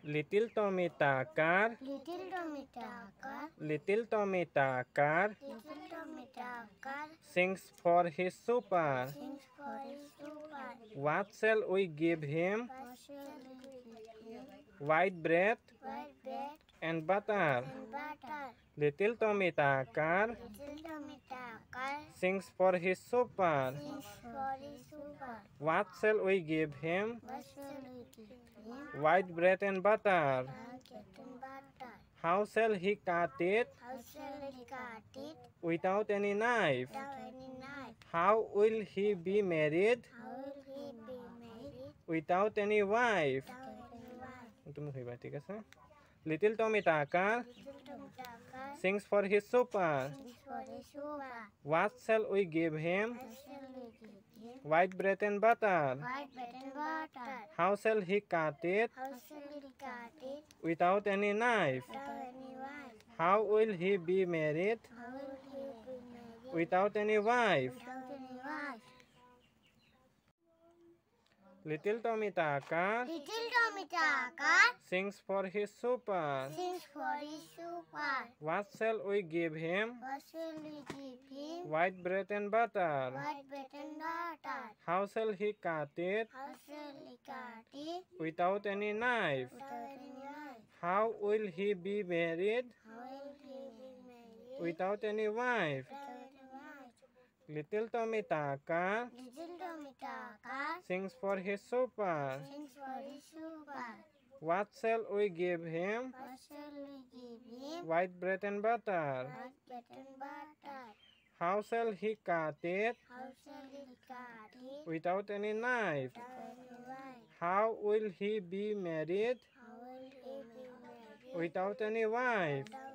Little Tommy Tucker. Little Tommy Tucker. Little Tommy Tucker Little Tommy Tucker. sings for his supper. Sings for his supper. What shall we give him? What shall we give him? White bread White bread and butter. and butter. Little Tommy Tucker Little Tommy Tucker. sings for his supper. Sings for his supper. What shall we give him? What shall we give him? White bread and butter. Blanket and butter. How shall he cut it? How shall we cut it? Without any knife. Without any knife. How will he be married? How will he be married? Without any wife. Without any wife. Itu menghibat, ঠিক আছে? Little Tommy Tucker Little Tommy Tucker. sings for his supper. Sings for his supper. What shall we give him? What shall we give him? White bread and butter. White bread and butter. How shall he cut it? How shall we cut it? Without any knife. Without any wife. How will he be married? How will he be married? Without any wife. Without any wife. Little Tommy Tucker Little Tommy Tucker. sings for his supper. Sings for his supper. What shall we give him? What shall we give him? White bread and butter. White bread and butter. How shall he cut it? How shall we cut it? Without any knife. Without any knife. How will he be married? How will he be married? Without any wife. Without any wife. Little Tommy Tucker Little Tommy Tucker. sings for his supper. Sings for his supper. What shall we give him? What shall we give him? White bread and butter. White bread and butter. How shall he cut it? How shall we cut it? Without any knife. Without any wife. How will he be married? How will he be married? Without any wife. Without